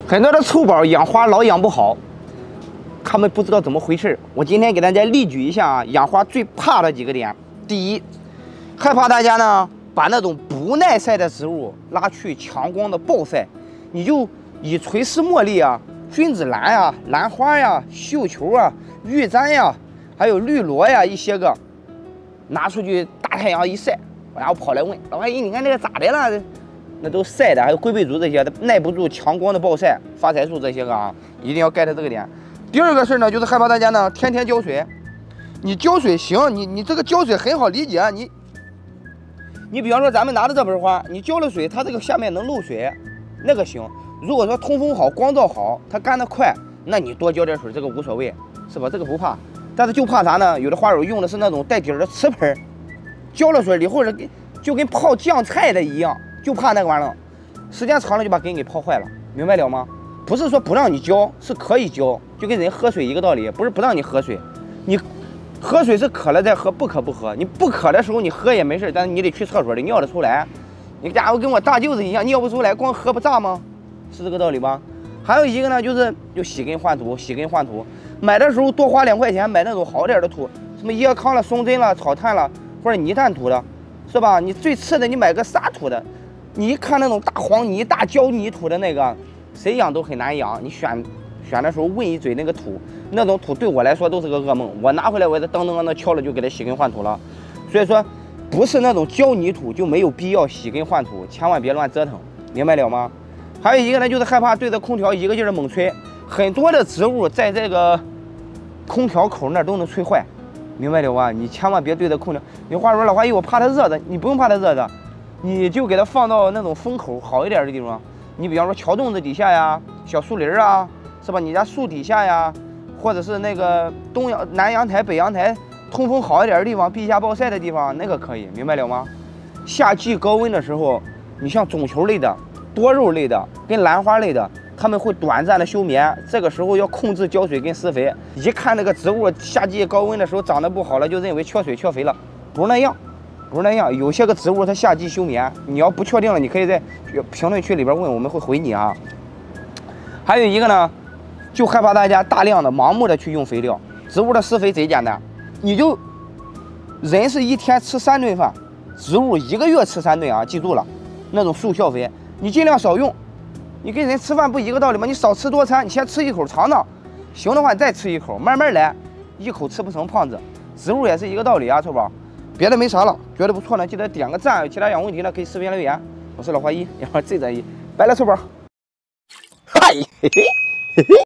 很多的臭宝养花老养不好，他们不知道怎么回事。我今天给大家例举一下啊，养花最怕的几个点。第一，害怕大家呢把那种不耐晒的植物拉去强光的暴晒，你就以垂丝茉莉啊、君子兰呀、兰花呀、绣球啊、玉簪呀，还有绿萝呀一些个，拿出去大太阳一晒，然后跑来问老阿姨，你看这个咋的了？那都晒的，还有龟背竹这些的，耐不住强光的暴晒，发财树这些个啊，一定要 get 这个点。第二个事呢，就是害怕大家呢天天浇水。你浇水行，你这个浇水很好理解，你比方说咱们拿着这盆花，你浇了水，它这个下面能漏水，那个行。如果说通风好、光照好，它干得快，那你多浇点水，这个无所谓，是吧？这个不怕。但是就怕啥呢？有的花友用的是那种带底儿的瓷盆，浇了水以后就跟泡酱菜的一样。就怕那个玩意儿，时间长了就把根给泡坏了，明白了吗？不是说不让你浇，是可以浇，就跟人喝水一个道理，不是不让你喝水，你喝水是渴了再喝，不渴不喝。你不渴的时候你喝也没事，但是你得去厕所得尿得出来。你家伙跟我大舅子一样，尿不出来，光喝不炸吗？是这个道理吧？还有一个呢，就洗根换土，洗根换土。买的时候多花2块钱买那种好点的土，什么椰糠了、松针了、草炭了，或者泥炭土的，是吧？你最次的你买个沙土的。你一看那种大黄泥、大胶泥土的那个，谁养都很难养。你选的时候问一嘴那个土，那种土对我来说都是个噩梦。我拿回来我再噔噔噔敲了就给它洗根换土了。所以说，不是那种胶泥土就没有必要洗根换土，千万别乱折腾，明白了吗？还有一个呢，就是害怕对着空调一个劲儿的猛吹，很多的植物在这个空调口那儿都能吹坏，明白了吗？你千万别对着空调。有话说老花姨，我怕它热的，你不用怕它热的。你就给它放到那种风口好一点的地方，你比方说桥洞子底下呀、小树林啊，是吧？你家树底下呀，或者是那个南阳台、北阳台通风好一点的地方，避下暴晒的地方，那个可以，明白了吗？夏季高温的时候，你像种球类的、多肉类的跟兰花类的，它们会短暂的休眠，这个时候要控制浇水跟施肥。一看那个植物夏季高温的时候长得不好了，就认为缺水缺肥了，不是那样。不是那样，有些个植物它夏季休眠，你要不确定了，你可以在评论区里边问，我们会回你啊。还有一个呢，就害怕大家大量的盲目的去用肥料。植物的施肥贼简单，人是一天吃3顿饭，植物1个月吃3顿啊，记住了，那种速效肥你尽量少用。你跟人吃饭不一个道理吗？你少吃多餐，你先吃一口尝尝，行的话你再吃一口，慢慢来，一口吃不成胖子。植物也是一个道理啊，臭宝。别的没啥了，觉得不错呢，记得点个赞。有其他养问题呢，可以视频留言。我是老花一，养花最专一，拜了，臭宝。嗨，嘿嘿。